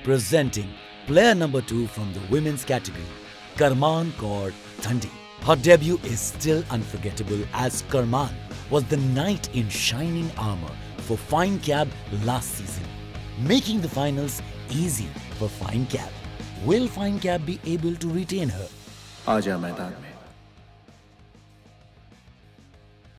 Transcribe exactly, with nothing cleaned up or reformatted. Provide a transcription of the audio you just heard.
Presenting player number two from the women's category, Karman Kaur Thandi. Her debut is still unforgettable as Karman was the knight in shining armor for Fine Cab last season, making the finals easy for Fine Cab. Will Fine Cab be able to retain her? आजा मैदान में।